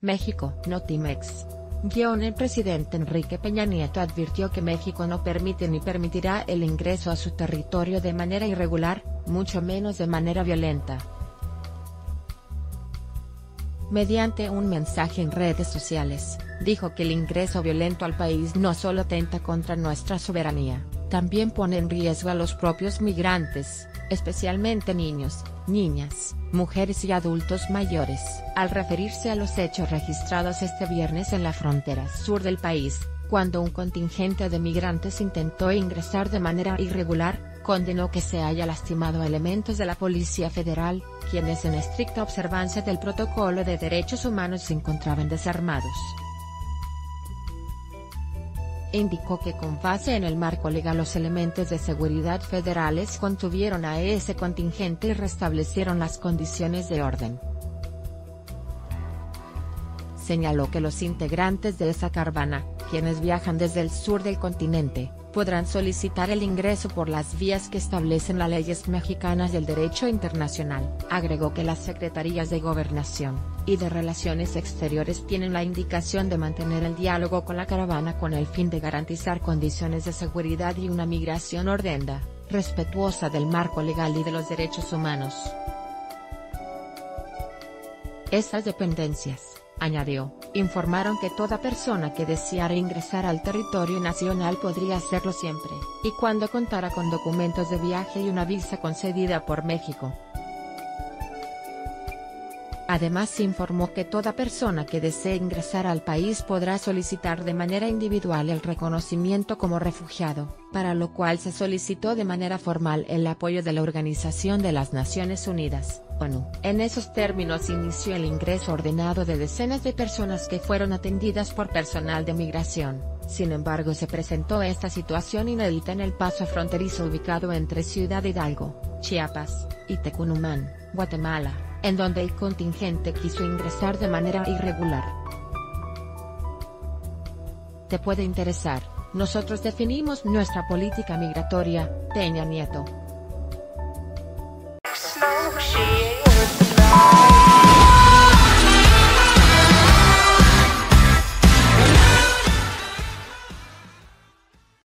México. Notimex. El presidente Enrique Peña Nieto advirtió que México no permite ni permitirá el ingreso a su territorio de manera irregular, mucho menos de manera violenta. Mediante un mensaje en redes sociales, dijo que el ingreso violento al país no solo atenta contra nuestra soberanía, también pone en riesgo a los propios migrantes, especialmente niños, niñas, mujeres y adultos mayores. Al referirse a los hechos registrados este viernes en la frontera sur del país, cuando un contingente de migrantes intentó ingresar de manera irregular, condenó que se haya lastimado a elementos de la Policía Federal, quienes en estricta observancia del protocolo de derechos humanos se encontraban desarmados. Indicó que con base en el marco legal los elementos de seguridad federales contuvieron a ese contingente y restablecieron las condiciones de orden. Señaló que los integrantes de esa caravana, quienes viajan desde el sur del continente, podrán solicitar el ingreso por las vías que establecen las leyes mexicanas y el derecho internacional. Agregó que las secretarías de Gobernación y de Relaciones Exteriores tienen la indicación de mantener el diálogo con la caravana con el fin de garantizar condiciones de seguridad y una migración ordenada, respetuosa del marco legal y de los derechos humanos. Esas dependencias, añadió, informaron que toda persona que deseara ingresar al territorio nacional podría hacerlo siempre y cuando contara con documentos de viaje y una visa concedida por México. Además se informó que toda persona que desee ingresar al país podrá solicitar de manera individual el reconocimiento como refugiado, para lo cual se solicitó de manera formal el apoyo de la Organización de las Naciones Unidas, ONU. En esos términos inició el ingreso ordenado de decenas de personas que fueron atendidas por personal de migración. Sin embargo se presentó esta situación inédita en el paso fronterizo ubicado entre Ciudad Hidalgo, Chiapas, y Tecunumán, Guatemala, en donde el contingente quiso ingresar de manera irregular. Te puede interesar, nosotros definimos nuestra política migratoria, Peña Nieto.